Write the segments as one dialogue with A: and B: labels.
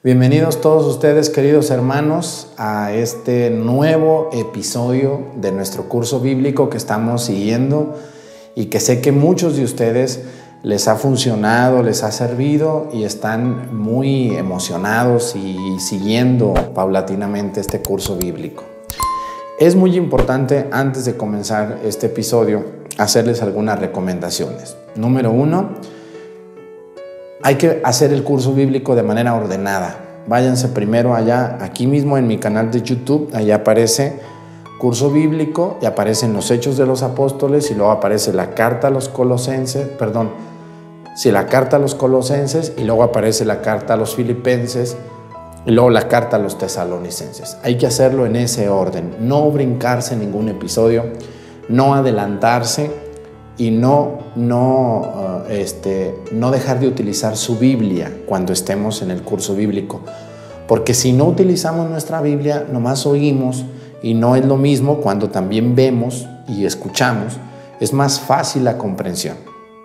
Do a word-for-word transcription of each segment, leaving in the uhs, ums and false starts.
A: Bienvenidos todos ustedes, queridos hermanos, a este nuevo episodio de nuestro curso bíblico que estamos siguiendo y que sé que muchos de ustedes les ha funcionado, les ha servido y están muy emocionados y siguiendo paulatinamente este curso bíblico. Es muy importante, antes de comenzar este episodio, hacerles algunas recomendaciones. Número uno, hay que hacer el curso bíblico de manera ordenada. Váyanse primero allá, aquí mismo en mi canal de YouTube, allá aparece curso bíblico y aparecen los Hechos de los Apóstoles y luego aparece la carta a los Colosenses, perdón, sí, la carta a los Colosenses y luego aparece la carta a los Filipenses y luego la carta a los Tesalonicenses. Hay que hacerlo en ese orden, no brincarse ningún episodio, no adelantarse y no, no, uh, este, no dejar de utilizar su Biblia cuando estemos en el curso bíblico. Porque si no utilizamos nuestra Biblia, nomás oímos y no es lo mismo cuando también vemos y escuchamos. Es más fácil la comprensión.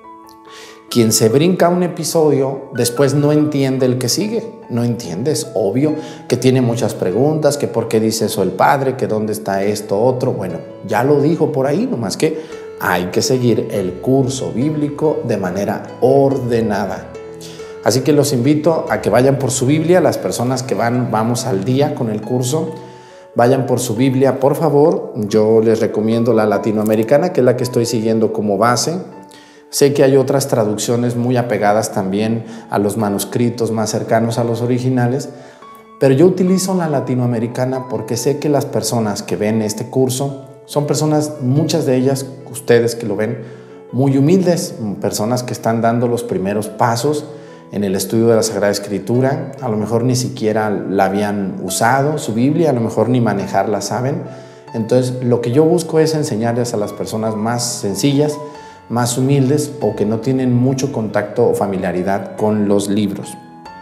A: Quien se brinca un episodio, después no entiende el que sigue. No entiende, es obvio que tiene muchas preguntas, que por qué dice eso el Padre, que dónde está esto, otro. Bueno, ya lo dijo por ahí, nomás que hay que seguir el curso bíblico de manera ordenada. Así que los invito a que vayan por su Biblia, las personas que van, vamos al día con el curso, vayan por su Biblia, por favor. Yo les recomiendo la latinoamericana, que es la que estoy siguiendo como base. Sé que hay otras traducciones muy apegadas también a los manuscritos más cercanos a los originales, pero yo utilizo la latinoamericana porque sé que las personas que ven este curso son personas, muchas de ellas, ustedes que lo ven, muy humildes, personas que están dando los primeros pasos en el estudio de la Sagrada Escritura. A lo mejor ni siquiera la habían usado, su Biblia, a lo mejor ni manejarla saben. Entonces, lo que yo busco es enseñarles a las personas más sencillas, más humildes o que no tienen mucho contacto o familiaridad con los libros.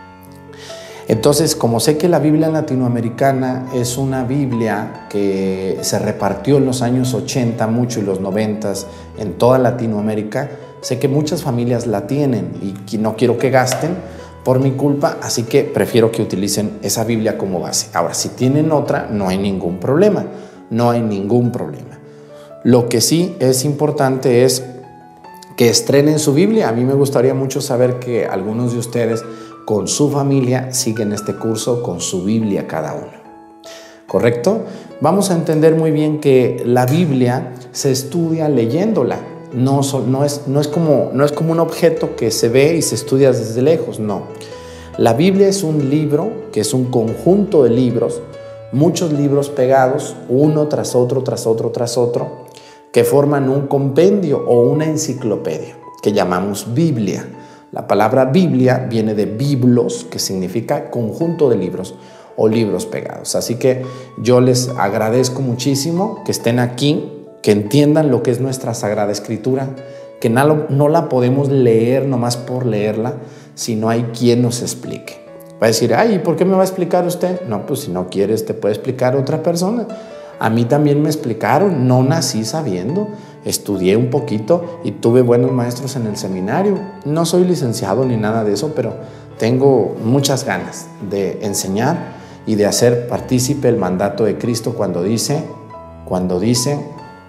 A: Entonces, como sé que la Biblia latinoamericana es una Biblia que se repartió en los años ochenta mucho y los noventa en toda Latinoamérica, sé que muchas familias la tienen y no quiero que gasten por mi culpa, así que prefiero que utilicen esa Biblia como base. Ahora, si tienen otra, no hay ningún problema, no hay ningún problema. Lo que sí es importante es que estrenen su Biblia. A mí me gustaría mucho saber que algunos de ustedes con su familia siguen este curso con su Biblia cada uno. ¿Correcto? Vamos a entender muy bien que la Biblia se estudia leyéndola. No, no, es, no, es como, no es como un objeto que se ve y se estudia desde lejos, no. La Biblia es un libro, que es un conjunto de libros, muchos libros pegados, uno tras otro, tras otro, tras otro, que forman un compendio o una enciclopedia, que llamamos Biblia. La palabra Biblia viene de biblos, que significa conjunto de libros o libros pegados. Así que yo les agradezco muchísimo que estén aquí, que entiendan lo que es nuestra Sagrada Escritura, que no, no la podemos leer nomás por leerla, si no hay quien nos explique. Va a decir, ay, ¿por qué me va a explicar usted? No, pues si no quieres te puede explicar otra persona. A mí también me explicaron, no nací sabiendo, estudié un poquito y tuve buenos maestros en el seminario. No soy licenciado ni nada de eso, pero tengo muchas ganas de enseñar y de hacer partícipe el mandato de Cristo cuando dice, cuando dice,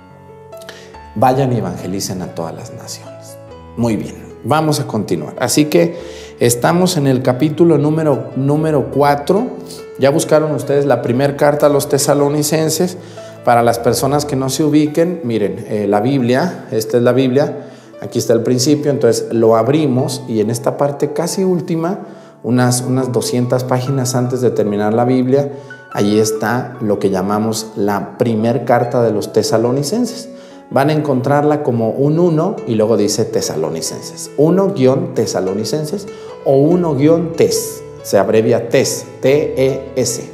A: vayan y evangelicen a todas las naciones. Muy bien, vamos a continuar. Así que estamos en el capítulo número, número cuatro. Ya buscaron ustedes la primera carta a los Tesalonicenses. Para las personas que no se ubiquen, miren, eh, la Biblia, esta es la Biblia, aquí está el principio, entonces lo abrimos y en esta parte casi última, unas, unas doscientas páginas antes de terminar la Biblia, allí está lo que llamamos la primera carta de los Tesalonicenses. Van a encontrarla como un uno y luego dice Tesalonicenses. uno guión Tesalonicenses o uno guión Tes. Se abrevia Tes, T E S.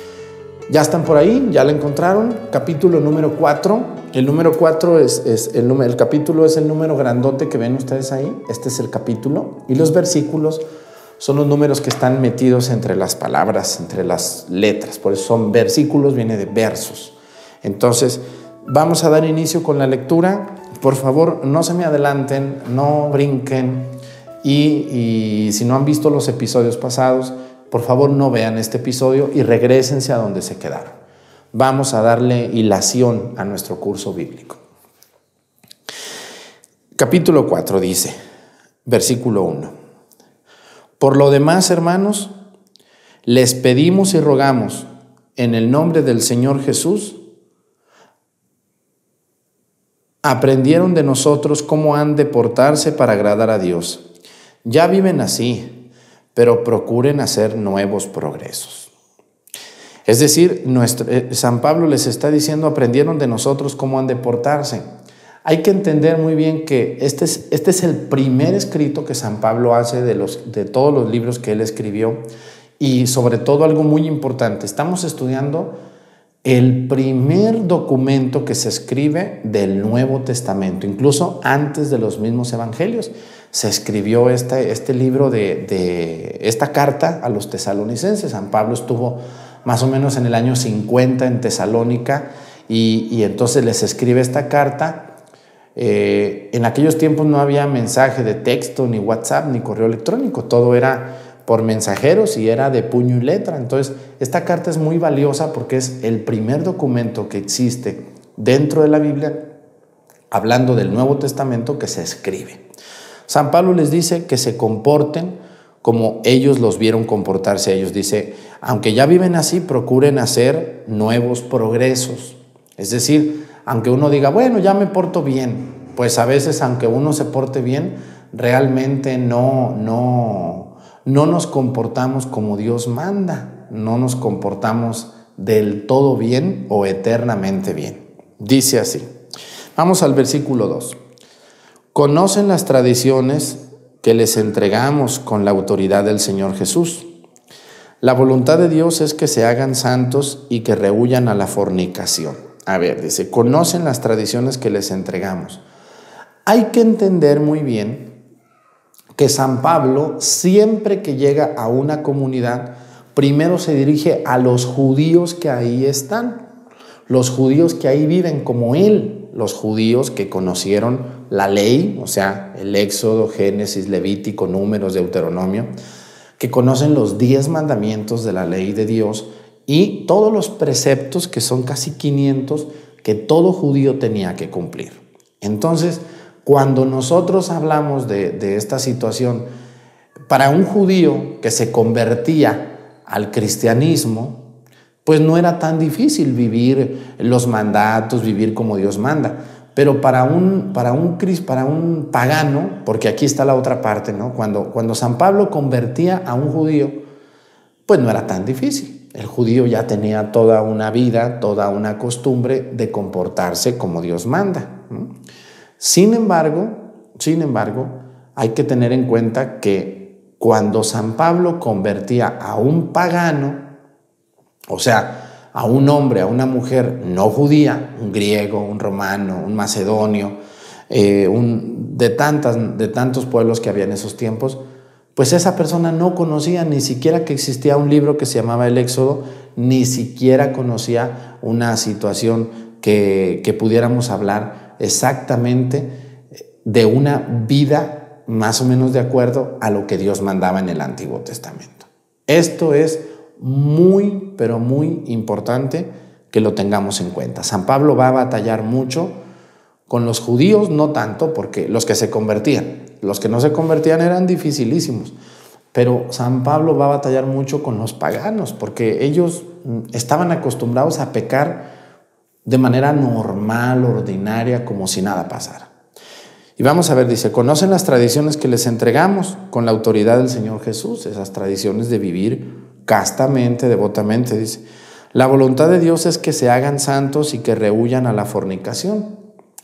A: ¿Ya están por ahí? ¿Ya la encontraron? Capítulo número cuatro. El número cuatro es, es el número, el capítulo es el número grandote que ven ustedes ahí. Este es el capítulo. Y los versículos son los números que están metidos entre las palabras, entre las letras. Por eso son versículos, viene de versos. Entonces, vamos a dar inicio con la lectura. Por favor, no se me adelanten, no brinquen. Y, y si no han visto los episodios pasados, por favor no vean este episodio y regrésense a donde se quedaron. Vamos a darle hilación a nuestro curso bíblico. Capítulo cuatro dice, versículo uno. Por lo demás, hermanos, les pedimos y rogamos en el nombre del Señor Jesús, aprendieron de nosotros cómo han de portarse para agradar a Dios. Ya viven así, pero procuren hacer nuevos progresos. Es decir, nuestro, eh, San Pablo les está diciendo, aprendieron de nosotros cómo han de portarse. Hay que entender muy bien que este es, este es el primer escrito que San Pablo hace de, los, de todos los libros que él escribió, y sobre todo algo muy importante, estamos estudiando el primer documento que se escribe del Nuevo Testamento. Incluso antes de los mismos evangelios se escribió este, este libro de, de esta carta a los tesalonicenses. San Pablo estuvo más o menos en el año cincuenta en Tesalónica y, y entonces les escribe esta carta. Eh, en aquellos tiempos no había mensaje de texto, ni WhatsApp, ni correo electrónico, todo era por mensajeros y era de puño y letra. Entonces, esta carta es muy valiosa porque es el primer documento que existe dentro de la Biblia, hablando del Nuevo Testamento, que se escribe. San Pablo les dice que se comporten como ellos los vieron comportarse a ellos. Dice, aunque ya viven así, procuren hacer nuevos progresos. Es decir, aunque uno diga, bueno, ya me porto bien, pues a veces, aunque uno se porte bien, realmente no, no, no nos comportamos como Dios manda, no nos comportamos del todo bien o eternamente bien. Dice así, vamos al versículo dos. Conocen las tradiciones que les entregamos con la autoridad del Señor Jesús. La voluntad de Dios es que se hagan santos y que rehuyan a la fornicación. A ver, dice, conocen las tradiciones que les entregamos. Hay que entender muy bien que San Pablo, siempre que llega a una comunidad, primero se dirige a los judíos que ahí están, los judíos que ahí viven como él, los judíos que conocieron la ley, o sea, el Éxodo, Génesis, Levítico, Números, Deuteronomio, que conocen los diez mandamientos de la ley de Dios y todos los preceptos, que son casi quinientos, que todo judío tenía que cumplir. Entonces, cuando nosotros hablamos de, de esta situación, para un judío que se convertía al cristianismo, pues no era tan difícil vivir los mandatos, vivir como Dios manda. Pero para un, para un, para un pagano, porque aquí está la otra parte, ¿no? Cuando, cuando San Pablo convertía a un judío, pues no era tan difícil. El judío ya tenía toda una vida, toda una costumbre de comportarse como Dios manda, ¿no? Sin embargo, sin embargo, hay que tener en cuenta que cuando San Pablo convertía a un pagano, o sea, a un hombre, a una mujer no judía, un griego, un romano, un macedonio, eh, un, de, tantas, de tantos pueblos que había en esos tiempos, pues esa persona no conocía ni siquiera que existía un libro que se llamaba el Éxodo, ni siquiera conocía una situación que, que pudiéramos hablar exactamente de una vida más o menos de acuerdo a lo que Dios mandaba en el Antiguo Testamento. Esto es muy, pero muy importante que lo tengamos en cuenta. San Pablo va a batallar mucho con los judíos, no tanto, porque los que se convertían, los que no se convertían eran dificilísimos, pero San Pablo va a batallar mucho con los paganos, porque ellos estaban acostumbrados a pecar de manera normal, ordinaria, como si nada pasara. Y vamos a ver, dice, conocen las tradiciones que les entregamos con la autoridad del Señor Jesús, esas tradiciones de vivir castamente, devotamente, dice. La voluntad de Dios es que se hagan santos y que rehuyan a la fornicación.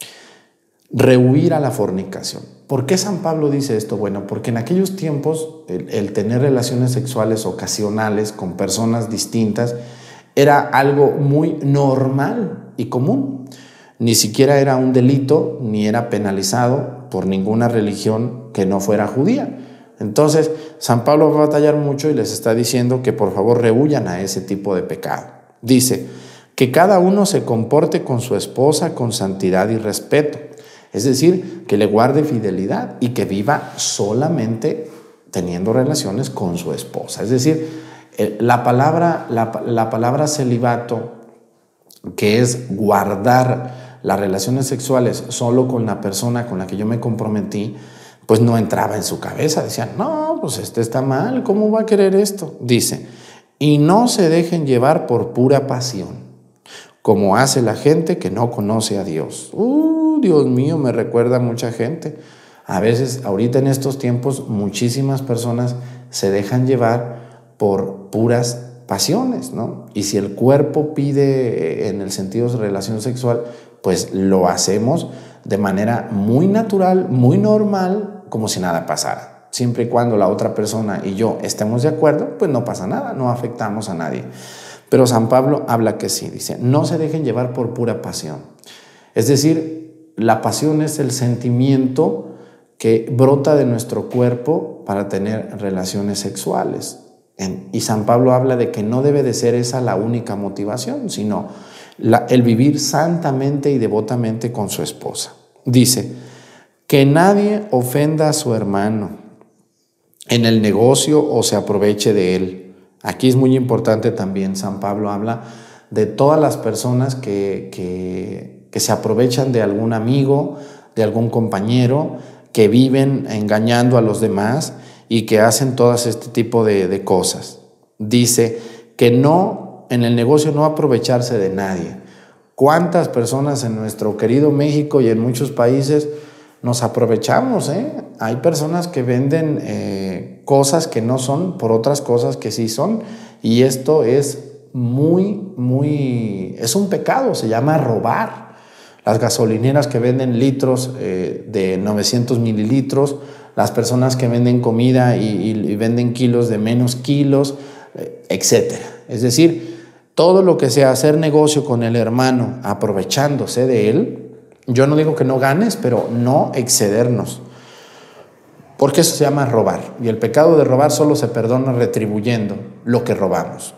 A: Rehuir a la fornicación. ¿Por qué San Pablo dice esto? Bueno, porque en aquellos tiempos el, el tener relaciones sexuales ocasionales con personas distintas era algo muy normal y común. Ni siquiera era un delito, ni era penalizado por ninguna religión que no fuera judía. Entonces, San Pablo va a batallar mucho y les está diciendo que por favor rehuyan a ese tipo de pecado. Dice, que cada uno se comporte con su esposa con santidad y respeto. Es decir, que le guarde fidelidad y que viva solamente teniendo relaciones con su esposa. Es decir, La palabra, la, la palabra celibato, que es guardar las relaciones sexuales solo con la persona con la que yo me comprometí, pues no entraba en su cabeza. Decían, no, pues este está mal, ¿cómo va a querer esto? Dice, y no se dejen llevar por pura pasión, como hace la gente que no conoce a Dios. Uh, Dios mío, me recuerda a mucha gente. A veces, ahorita en estos tiempos, muchísimas personas se dejan llevar por puras pasiones, ¿no? Y si el cuerpo pide en el sentido de relación sexual, pues lo hacemos de manera muy natural, muy normal, como si nada pasara. Siempre y cuando la otra persona y yo estemos de acuerdo, pues no pasa nada, no afectamos a nadie. Pero San Pablo habla que sí, dice, no se dejen llevar por pura pasión. Es decir, la pasión es el sentimiento que brota de nuestro cuerpo para tener relaciones sexuales. En, y San Pablo habla de que no debe de ser esa la única motivación, sino la, el vivir santamente y devotamente con su esposa. Dice, que nadie ofenda a su hermano en el negocio o se aproveche de él. Aquí es muy importante también, San Pablo habla de todas las personas que, que, que se aprovechan de algún amigo, de algún compañero, que viven engañando a los demás y que hacen todas este tipo de, de cosas. Dice que no, en el negocio no aprovecharse de nadie. ¿Cuántas personas en nuestro querido México y en muchos países nos aprovechamos? ¿eh? Hay personas que venden eh, cosas que no son por otras cosas que sí son, y esto es muy, muy, es un pecado, se llama robar. Las gasolineras que venden litros eh, de novecientos mililitros, las personas que venden comida y, y, y venden kilos de menos kilos, eh, etcétera. Es decir, todo lo que sea hacer negocio con el hermano aprovechándose de él, yo no digo que no ganes, pero no excedernos, porque eso se llama robar, y el pecado de robar solo se perdona retribuyendo lo que robamos.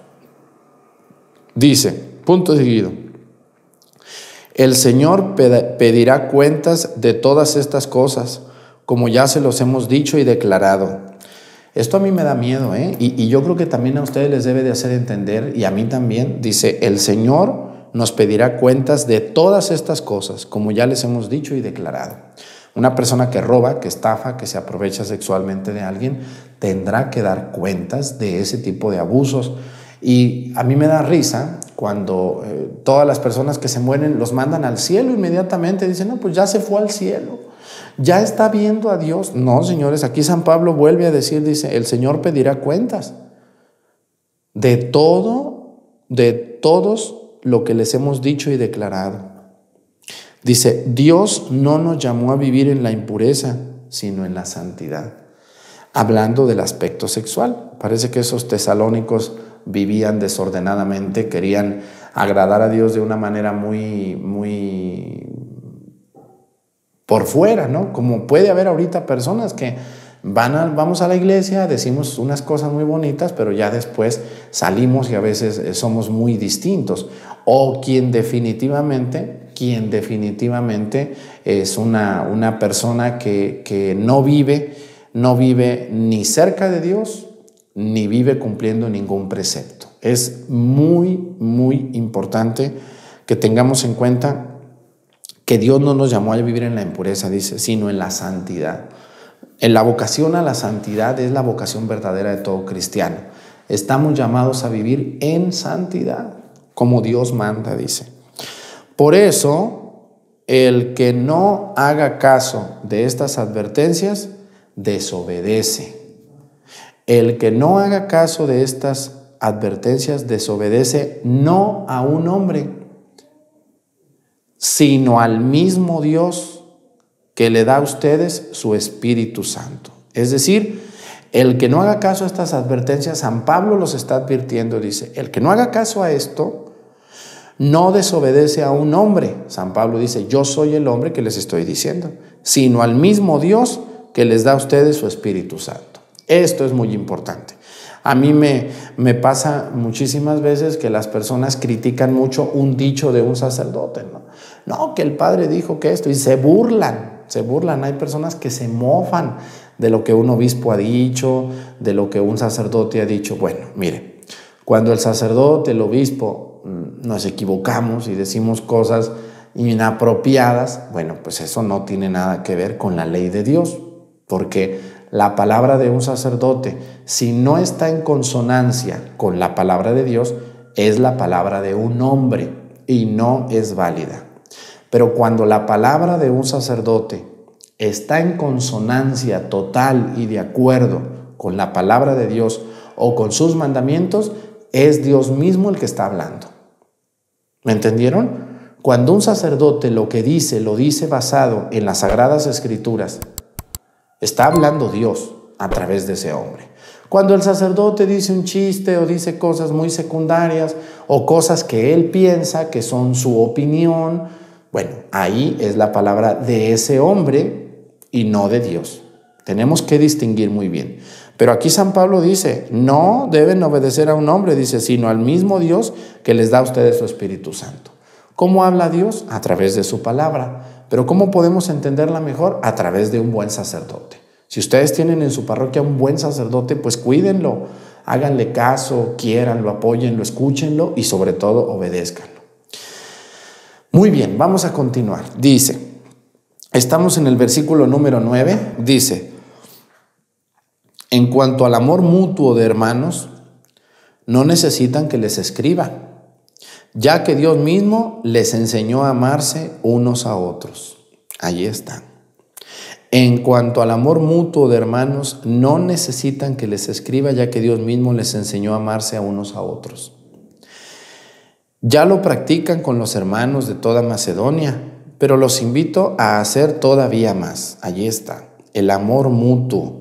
A: Dice, punto seguido, el Señor pedirá cuentas de todas estas cosas, como ya se los hemos dicho y declarado. Esto a mí me da miedo, ¿eh? y, y yo creo que también a ustedes les debe de hacer entender, y a mí también. Dice, el Señor nos pedirá cuentas de todas estas cosas, como ya les hemos dicho y declarado. Una persona que roba, que estafa, que se aprovecha sexualmente de alguien, tendrá que dar cuentas de ese tipo de abusos. Y a mí me da risa cuando eh, todas las personas que se mueren los mandan al cielo inmediatamente. Dicen, no, pues ya se fue al cielo, ya está viendo a Dios. No, señores, aquí San Pablo vuelve a decir, dice, el Señor pedirá cuentas de todo, de todos lo que les hemos dicho y declarado. Dice, Dios no nos llamó a vivir en la impureza, sino en la santidad. Hablando del aspecto sexual, parece que esos tesalónicos vivían desordenadamente, querían agradar a Dios de una manera muy, muy por fuera, ¿no? Como puede haber ahorita personas que van a, vamos a la iglesia, decimos unas cosas muy bonitas, pero ya después salimos y a veces somos muy distintos. O quien definitivamente, quien definitivamente es una, una persona que, que no vive, no vive ni cerca de Dios, ni vive cumpliendo ningún precepto. Es muy, muy importante que tengamos en cuenta que Dios no nos llamó a vivir en la impureza, dice, sino en la santidad. En la vocación a la santidad es la vocación verdadera de todo cristiano. Estamos llamados a vivir en santidad, como Dios manda, dice. Por eso, el que no haga caso de estas advertencias, desobedece. El que no haga caso de estas advertencias, desobedece no a un hombre, sino al mismo Dios que le da a ustedes su Espíritu Santo. Es decir, el que no haga caso a estas advertencias, San Pablo los está advirtiendo, dice, el que no haga caso a esto, no desobedece a un hombre. San Pablo dice, yo soy el hombre que les estoy diciendo, sino al mismo Dios que les da a ustedes su Espíritu Santo. Esto es muy importante. A mí me, me pasa muchísimas veces que las personas critican mucho un dicho de un sacerdote, ¿no? No, que el padre dijo que esto, y se burlan, se burlan. Hay personas que se mofan de lo que un obispo ha dicho, de lo que un sacerdote ha dicho. Bueno, mire, Cuando el sacerdote, el obispo, nos equivocamos y decimos cosas inapropiadas, bueno, pues eso no tiene nada que ver con la ley de Dios, porque la palabra de un sacerdote, si no está en consonancia con la palabra de Dios, es la palabra de un hombre y no es válida. Pero cuando la palabra de un sacerdote está en consonancia total y de acuerdo con la palabra de Dios o con sus mandamientos, es Dios mismo el que está hablando. ¿Me entendieron? Cuando un sacerdote lo que dice, lo dice basado en las Sagradas Escrituras, está hablando Dios a través de ese hombre. Cuando el sacerdote dice un chiste o dice cosas muy secundarias o cosas que él piensa que son su opinión, bueno, ahí es la palabra de ese hombre y no de Dios. Tenemos que distinguir muy bien. Pero aquí San Pablo dice, no deben obedecer a un hombre, dice, sino al mismo Dios que les da a ustedes su Espíritu Santo. ¿Cómo habla Dios? A través de su palabra. Pero ¿cómo podemos entenderla mejor? A través de un buen sacerdote. Si ustedes tienen en su parroquia un buen sacerdote, pues cuídenlo, háganle caso, quiéranlo, apóyenlo, escúchenlo y sobre todo obedézcanlo. Muy bien, vamos a continuar. Dice, estamos en el versículo número nueve, dice, en cuanto al amor mutuo de hermanos, no necesitan que les escriba, ya que Dios mismo les enseñó a amarse unos a otros. Allí está. En cuanto al amor mutuo de hermanos, no necesitan que les escriba, ya que Dios mismo les enseñó a amarse a unos a otros. Ya lo practican con los hermanos de toda Macedonia, pero los invito a hacer todavía más. Allí está, el amor mutuo.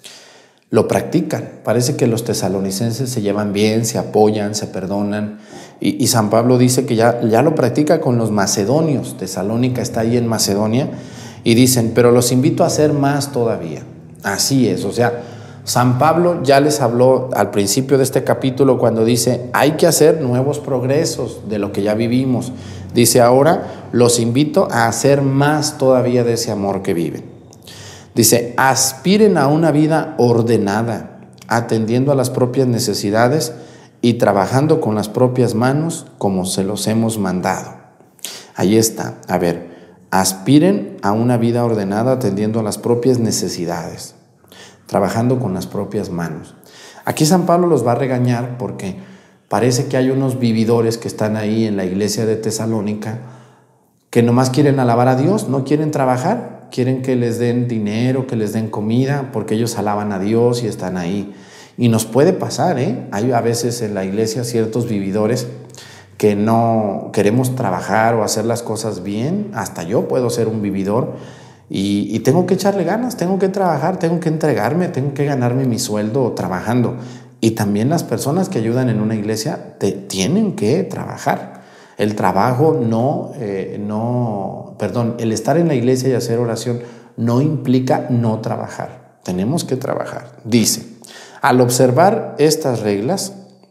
A: Lo practican. Parece que los tesalonicenses se llevan bien, se apoyan, se perdonan. Y, y San Pablo dice que ya, ya lo practica con los macedonios. Tesalónica está ahí en Macedonia. Y dicen, pero los invito a hacer más todavía. Así es, o sea, San Pablo ya les habló al principio de este capítulo cuando dice, hay que hacer nuevos progresos de lo que ya vivimos. Dice, ahora los invito a hacer más todavía de ese amor que viven. Dice, aspiren a una vida ordenada, atendiendo a las propias necesidades y trabajando con las propias manos como se los hemos mandado. Ahí está, a ver. Aspiren a una vida ordenada atendiendo a las propias necesidades, trabajando con las propias manos. Aquí San Pablo los va a regañar porque parece que hay unos vividores que están ahí en la iglesia de Tesalónica que nomás quieren alabar a Dios, no quieren trabajar, quieren que les den dinero, que les den comida, porque ellos alaban a Dios y están ahí. Y nos puede pasar, ¿eh? Hay a veces en la iglesia ciertos vividores que no queremos trabajar o hacer las cosas bien. Hasta yo puedo ser un vividor y, y tengo que echarle ganas, tengo que trabajar, tengo que entregarme, tengo que ganarme mi sueldo trabajando. Y también las personas que ayudan en una iglesia te, tienen que trabajar. El trabajo no, eh, no, perdón, el estar en la iglesia y hacer oración no implica no trabajar. Tenemos que trabajar. Dice, al observar estas reglas,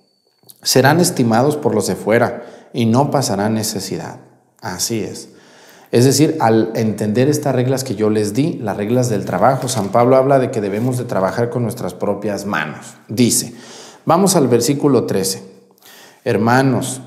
A: serán estimados por los de fuera y no pasarán necesidad. Así es. Es decir, al entender estas reglas que yo les di, las reglas del trabajo, San Pablo habla de que debemos de trabajar con nuestras propias manos. Dice, vamos al versículo trece. Hermanos,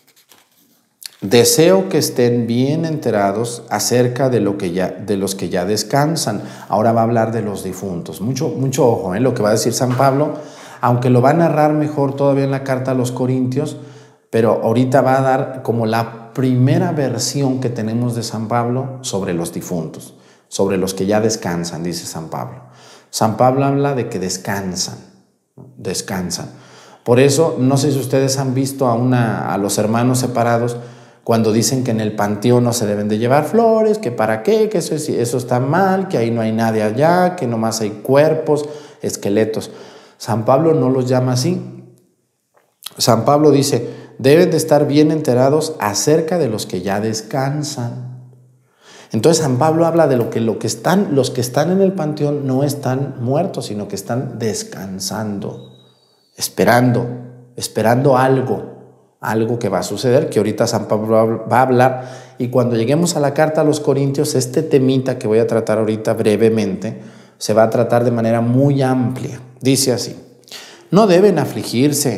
A: deseo que estén bien enterados acerca de, lo que ya, de los que ya descansan. Ahora va a hablar de los difuntos. Mucho, mucho ojo, ¿eh? Lo que va a decir San Pablo, aunque lo va a narrar mejor todavía en la carta a los Corintios, pero ahorita va a dar como la primera versión que tenemos de San Pablo sobre los difuntos, sobre los que ya descansan, dice San Pablo. San Pablo habla de que descansan, descansan. Por eso, no sé si ustedes han visto a, una, a los hermanos separados cuando dicen que en el panteón no se deben de llevar flores, que para qué, que eso, es, eso está mal, que ahí no hay nadie allá, que nomás hay cuerpos, esqueletos. San Pablo no los llama así. San Pablo dice, deben de estar bien enterados acerca de los que ya descansan. Entonces San Pablo habla de lo que, lo que están, los que están en el panteón no están muertos, sino que están descansando, esperando, esperando algo, algo que va a suceder, que ahorita San Pablo va a hablar. Y cuando lleguemos a la carta a los Corintios, este temita que voy a tratar ahorita brevemente, se va a tratar de manera muy amplia. Dice así, no deben afligirse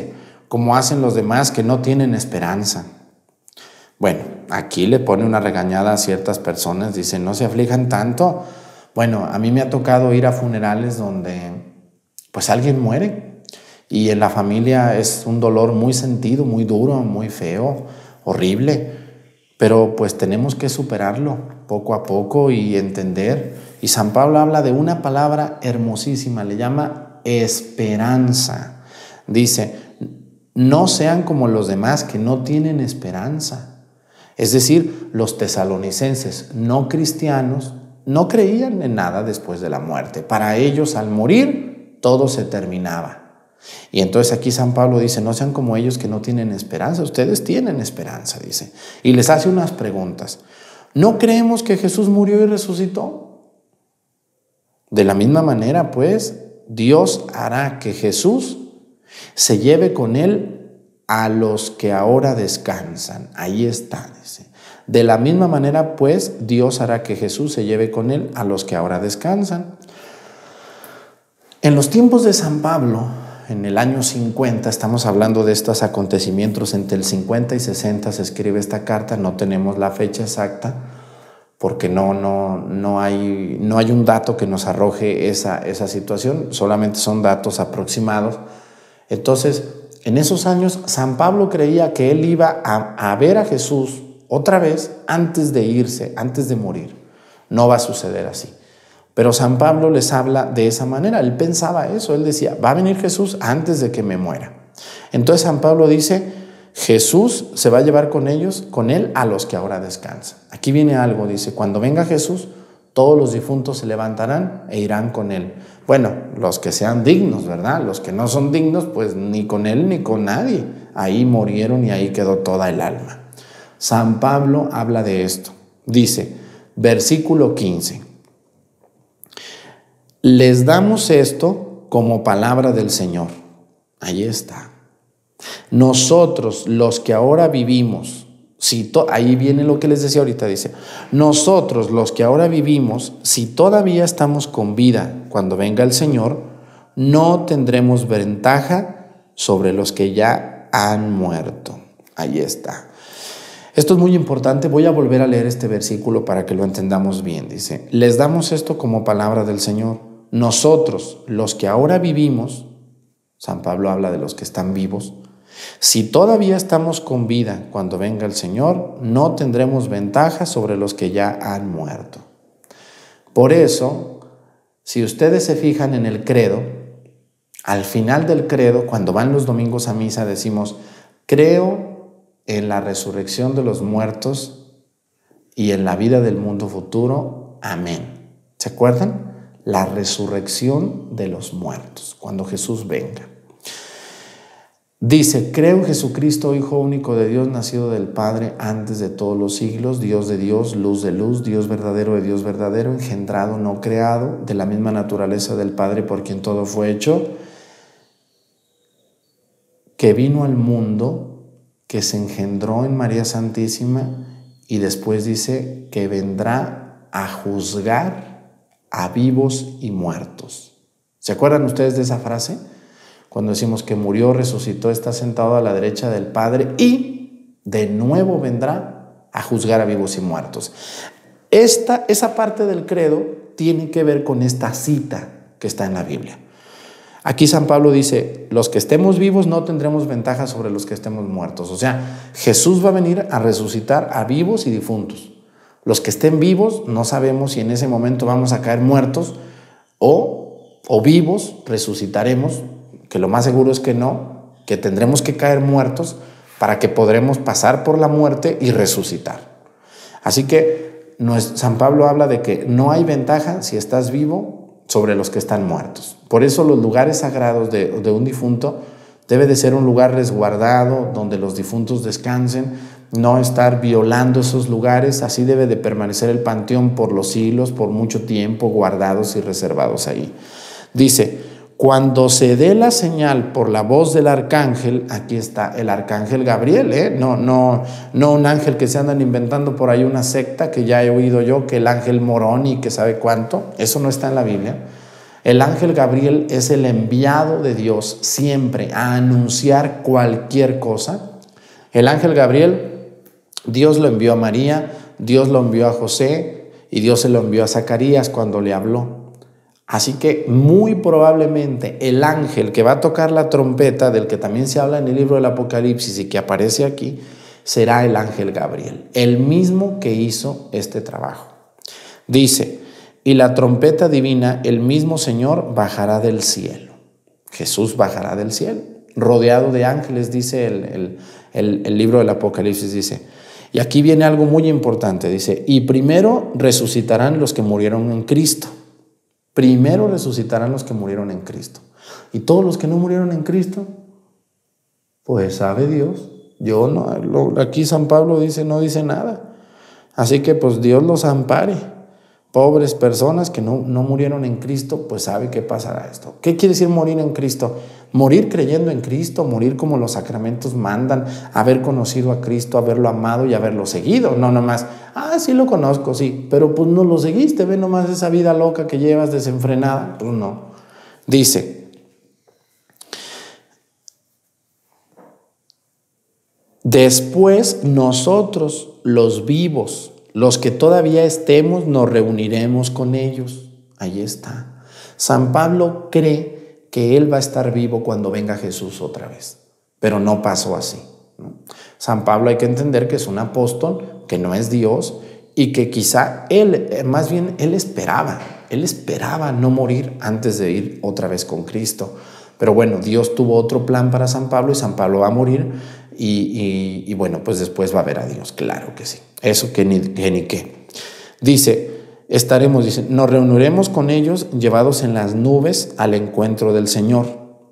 A: como hacen los demás que no tienen esperanza. Bueno, aquí le pone una regañada a ciertas personas, dice, no se aflijan tanto. Bueno, a mí me ha tocado ir a funerales donde pues alguien muere y en la familia es un dolor muy sentido, muy duro, muy feo, horrible, pero pues tenemos que superarlo poco a poco y entender. Y San Pablo habla de una palabra hermosísima, le llama esperanza. Dice, no sean como los demás que no tienen esperanza. Es decir, los tesalonicenses no cristianos no creían en nada después de la muerte. Para ellos, al morir, todo se terminaba. Y entonces aquí San Pablo dice, no sean como ellos que no tienen esperanza. Ustedes tienen esperanza, dice. Y les hace unas preguntas. ¿No creemos que Jesús murió y resucitó? De la misma manera, pues, Dios hará que Jesús se lleve con él a los que ahora descansan. Ahí está, dice. De la misma manera, pues, Dios hará que Jesús se lleve con él a los que ahora descansan. En los tiempos de San Pablo, en el año cincuenta, estamos hablando de estos acontecimientos entre el cincuenta y sesenta, se escribe esta carta, no tenemos la fecha exacta, porque no, no, no, hay, no hay un dato que nos arroje esa, esa situación, solamente son datos aproximados. Entonces, en esos años, San Pablo creía que él iba a, a ver a Jesús otra vez antes de irse, antes de morir. No va a suceder así. Pero San Pablo les habla de esa manera. Él pensaba eso. Él decía, va a venir Jesús antes de que me muera. Entonces San Pablo dice, Jesús se va a llevar con ellos, con él, a los que ahora descansan. Aquí viene algo, dice, cuando venga Jesús, todos los difuntos se levantarán e irán con él. Bueno, los que sean dignos, ¿verdad? Los que no son dignos, pues ni con él ni con nadie. Ahí murieron y ahí quedó toda el alma. San Pablo habla de esto. Dice, versículo quince. Les damos esto como palabra del Señor. Ahí está. Nosotros, los que ahora vivimos, si to- ahí viene lo que les decía ahorita, dice, nosotros, los que ahora vivimos, si todavía estamos con vida cuando venga el Señor, no tendremos ventaja sobre los que ya han muerto. Ahí está. Esto es muy importante. Voy a volver a leer este versículo para que lo entendamos bien. Dice, les damos esto como palabra del Señor. Nosotros, los que ahora vivimos, San Pablo habla de los que están vivos, si todavía estamos con vida cuando venga el Señor, no tendremos ventaja sobre los que ya han muerto. Por eso, si ustedes se fijan en el credo, al final del credo, cuando van los domingos a misa, decimos, creo en la resurrección de los muertos y en la vida del mundo futuro. Amén. ¿Se acuerdan? La resurrección de los muertos, cuando Jesús venga. Dice, creo en Jesucristo, Hijo único de Dios, nacido del Padre antes de todos los siglos, Dios de Dios, luz de luz, Dios verdadero de Dios verdadero, engendrado, no creado, de la misma naturaleza del Padre por quien todo fue hecho, que vino al mundo, que se engendró en María Santísima y después dice que vendrá a juzgar a vivos y muertos. ¿Se acuerdan ustedes de esa frase? Cuando decimos que murió, resucitó, está sentado a la derecha del Padre y de nuevo vendrá a juzgar a vivos y muertos. Esta, esa parte del credo tiene que ver con esta cita que está en la Biblia. Aquí San Pablo dice, los que estemos vivos no tendremos ventaja sobre los que estemos muertos. O sea, Jesús va a venir a resucitar a vivos y difuntos. Los que estén vivos, no sabemos si en ese momento vamos a caer muertos o, o vivos, resucitaremos, que lo más seguro es que no, que tendremos que caer muertos para que podremos pasar por la muerte y resucitar. Así que no es, San Pablo habla de que no hay ventaja si estás vivo sobre los que están muertos. Por eso los lugares sagrados de, de un difunto debe de ser un lugar resguardado donde los difuntos descansen, no estar violando esos lugares. Así debe de permanecer el panteón por los siglos, por mucho tiempo, guardados y reservados ahí. Dice, cuando se dé la señal por la voz del arcángel, aquí está el arcángel Gabriel, ¿eh? no, no, no un ángel que se andan inventando por ahí una secta que ya he oído yo, que el ángel Morón y que sabe cuánto, eso no está en la Biblia. El ángel Gabriel es el enviado de Dios siempre a anunciar cualquier cosa. El ángel Gabriel, Dios lo envió a María, Dios lo envió a José y Dios se lo envió a Zacarías cuando le habló. Así que muy probablemente el ángel que va a tocar la trompeta, del que también se habla en el libro del Apocalipsis y que aparece aquí, será el ángel Gabriel, el mismo que hizo este trabajo. Dice, y la trompeta divina, el mismo Señor bajará del cielo. Jesús bajará del cielo, rodeado de ángeles, dice el, el, el, el libro del Apocalipsis, dice. Y aquí viene algo muy importante, dice, y primero resucitarán los que murieron en Cristo. Primero resucitarán los que murieron en Cristo. Y todos los que no murieron en Cristo, pues sabe Dios. Yo no, lo, aquí San Pablo dice, no dice nada. Así que pues Dios los ampare. Pobres personas que no, no murieron en Cristo, pues sabe qué pasará esto. ¿Qué quiere decir morir en Cristo? Morir creyendo en Cristo, morir como los sacramentos mandan, haber conocido a Cristo, haberlo amado y haberlo seguido. No nomás, ah, sí lo conozco, sí, pero pues no lo seguiste, ve nomás esa vida loca que llevas desenfrenada. Pues no. Dice, después nosotros los vivos, los que todavía estemos, nos reuniremos con ellos. Ahí está. San Pablo cree que él va a estar vivo cuando venga Jesús otra vez, pero no pasó así, ¿no? San Pablo hay que entender que es un apóstol, que no es Dios y que quizá él, más bien él esperaba, él esperaba no morir antes de ir otra vez con Cristo. Pero bueno, Dios tuvo otro plan para San Pablo y San Pablo va a morir y, y, y bueno, pues después va a ver a Dios, claro que sí. Eso que ni, que ni qué. Dice, estaremos, dice, nos reuniremos con ellos llevados en las nubes al encuentro del Señor.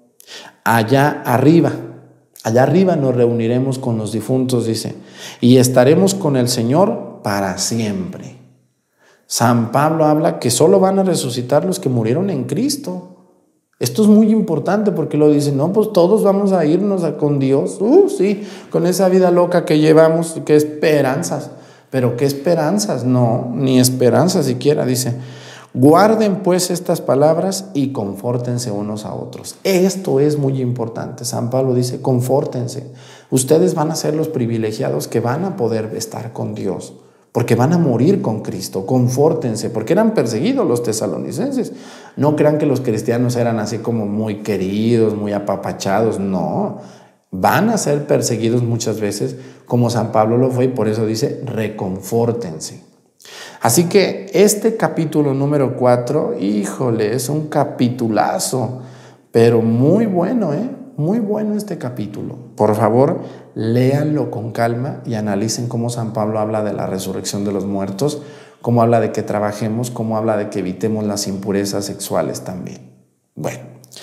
A: Allá arriba, allá arriba nos reuniremos con los difuntos, dice, y estaremos con el Señor para siempre. San Pablo habla que solo van a resucitar los que murieron en Cristo. Esto es muy importante porque lo dicen, no, pues todos vamos a irnos a, con Dios. Uh, sí, con esa vida loca que llevamos, qué esperanzas. Pero qué esperanzas, no, ni esperanzas siquiera, dice. Guarden pues estas palabras y confórtense unos a otros. Esto es muy importante. San Pablo dice, confórtense. Ustedes van a ser los privilegiados que van a poder estar con Dios, porque van a morir con Cristo. Confórtense, porque eran perseguidos los tesalonicenses. No crean que los cristianos eran así como muy queridos, muy apapachados, no. Van a ser perseguidos muchas veces, como San Pablo lo fue, y por eso dice, reconfórtense. Así que este capítulo número cuatro, híjole, es un capitulazo, pero muy bueno, ¿eh? Muy bueno este capítulo. Por favor, léanlo con calma y analicen cómo San Pablo habla de la resurrección de los muertos, cómo habla de que trabajemos, cómo habla de que evitemos las impurezas sexuales también. Bueno,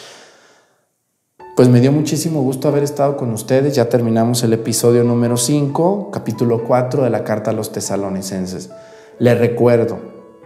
A: pues me dio muchísimo gusto haber estado con ustedes. Ya terminamos el episodio número cinco, capítulo cuatro de la carta a los tesalonicenses. Les recuerdo,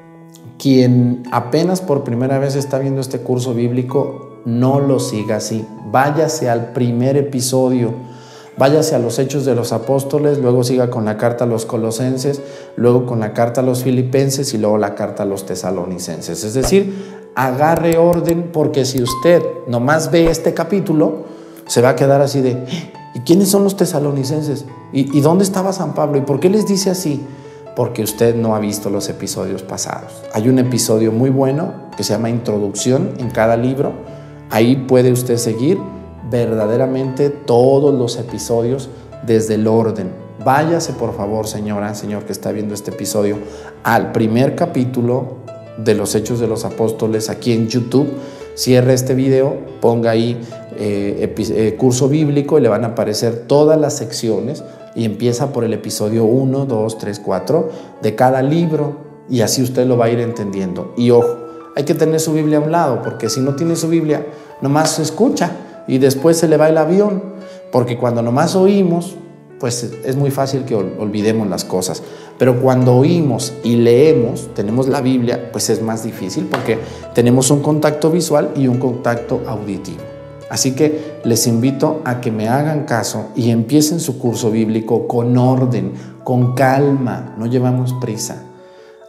A: quien apenas por primera vez está viendo este curso bíblico, no lo siga así. Váyase al primer episodio, váyase a los Hechos de los Apóstoles, luego siga con la carta a los Colosenses, luego con la carta a los Filipenses y luego la carta a los Tesalonicenses. Es decir, agarre orden, porque si usted nomás ve este capítulo, se va a quedar así de, ¿y quiénes son los tesalonicenses? ¿Y, y dónde estaba San Pablo? ¿Y por qué les dice así? Porque usted no ha visto los episodios pasados. Hay un episodio muy bueno que se llama Introducción en cada libro. Ahí puede usted seguir verdaderamente todos los episodios desde el orden. Váyase, por favor, señora, señor que está viendo este episodio, al primer capítulo de los Hechos de los Apóstoles aquí en YouTube. Cierre este video, ponga ahí eh, eh, curso bíblico y le van a aparecer todas las secciones y empieza por el episodio uno, dos, tres, cuatro de cada libro y así usted lo va a ir entendiendo. Y ojo, hay que tener su Biblia a un lado, porque si no tiene su Biblia, nomás se escucha y después se le va el avión, porque cuando nomás oímos, pues es muy fácil que olvidemos las cosas. Pero cuando oímos y leemos, tenemos la Biblia, pues es más difícil porque tenemos un contacto visual y un contacto auditivo. Así que les invito a que me hagan caso y empiecen su curso bíblico con orden, con calma, no llevamos prisa.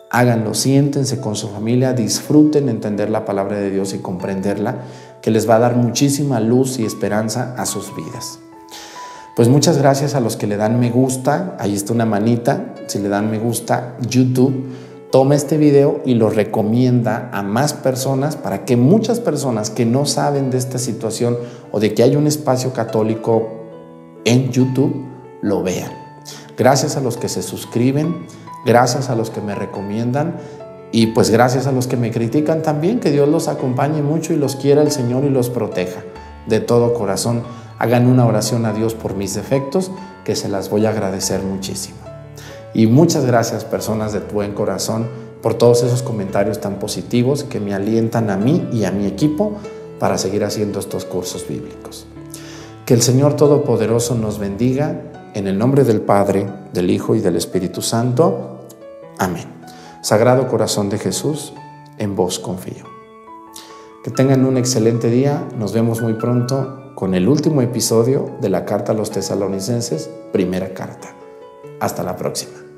A: Háganlo, siéntense con su familia, disfruten entender la palabra de Dios y comprenderla, que les va a dar muchísima luz y esperanza a sus vidas. Pues muchas gracias a los que le dan me gusta, ahí está una manita, si le dan me gusta, YouTube toma este video y lo recomienda a más personas para que muchas personas que no saben de esta situación o de que hay un espacio católico en YouTube lo vean. Gracias a los que se suscriben, gracias a los que me recomiendan y pues gracias a los que me critican también, que Dios los acompañe mucho y los quiera el Señor y los proteja. De todo corazón, hagan una oración a Dios por mis defectos, que se las voy a agradecer muchísimo. Y muchas gracias, personas de buen corazón, por todos esos comentarios tan positivos que me alientan a mí y a mi equipo para seguir haciendo estos cursos bíblicos. Que el Señor Todopoderoso nos bendiga. En el nombre del Padre, del Hijo y del Espíritu Santo. Amén. Sagrado Corazón de Jesús, en vos confío. Que tengan un excelente día. Nos vemos muy pronto con el último episodio de la Carta a los Tesalonicenses, primera carta. Hasta la próxima.